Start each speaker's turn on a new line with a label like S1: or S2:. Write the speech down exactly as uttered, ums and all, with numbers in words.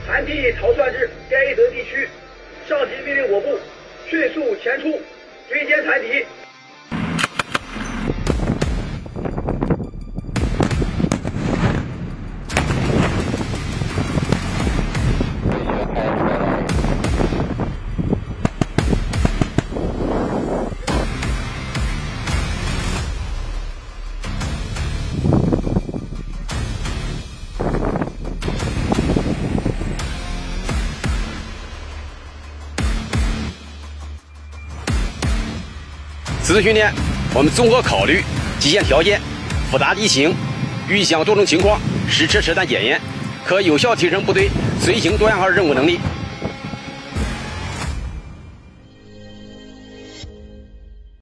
S1: 残地逃窜至该得地区，上级命令我部迅速前出追歼残敌。
S2: 此次训练，我们综合考虑极限条件、复杂地形、预想多种情况，实施实弹检验，可有效提升部队随行多样化任务能力。